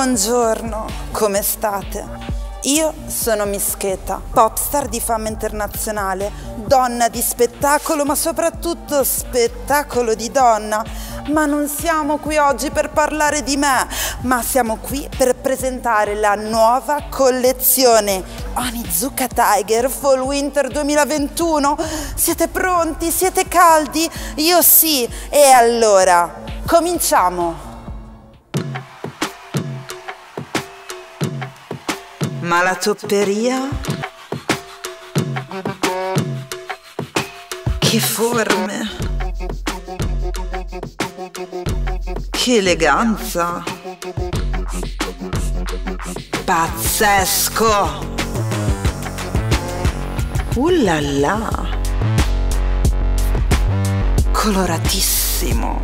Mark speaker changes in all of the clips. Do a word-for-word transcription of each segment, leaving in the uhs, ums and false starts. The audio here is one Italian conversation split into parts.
Speaker 1: Buongiorno, come state? Io sono Mischeta, popstar di fama internazionale, donna di spettacolo, ma soprattutto spettacolo di donna. Ma non siamo qui oggi per parlare di me, ma siamo qui per presentare la nuova collezione Onizuka Tiger Fall Winter duemilaventuno. Siete pronti? Siete caldi? Io sì. E allora, cominciamo! Ma la topperia? Che forme! Che eleganza! Pazzesco! Uh là là! Coloratissimo!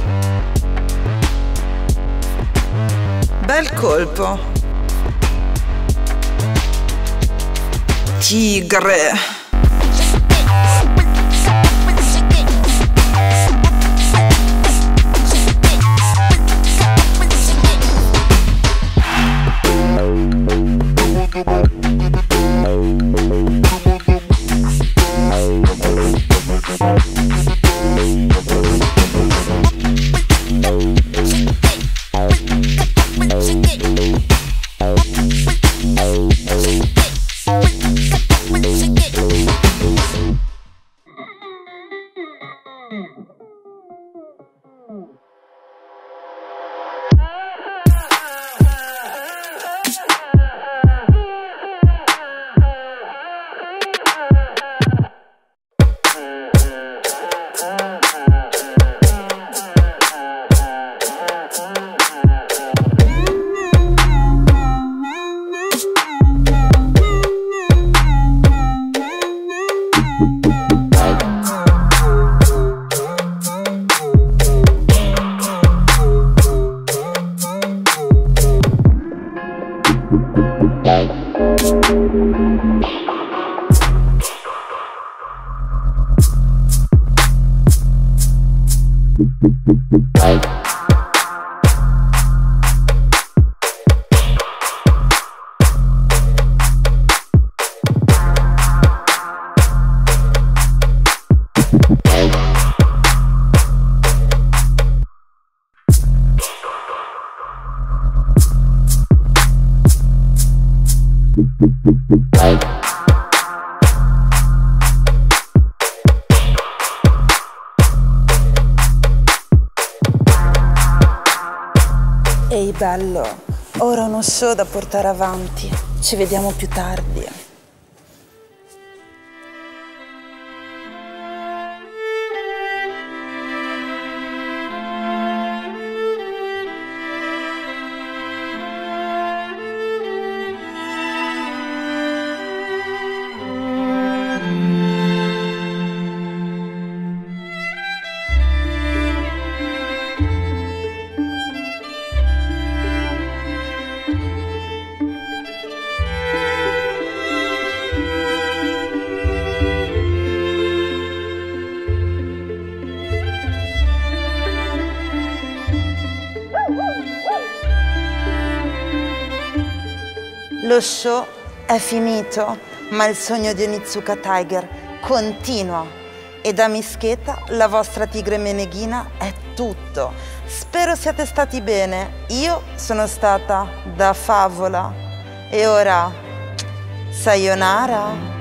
Speaker 1: Bel colpo! Tigre! Ehi bello, ora ho uno show da portare avanti, ci vediamo più tardi. Lo show è finito, ma il sogno di Onizuka Tiger continua. E da Mischeta, la vostra tigre meneghina, è tutto. Spero siate stati bene. Io sono stata da favola. E ora, sayonara.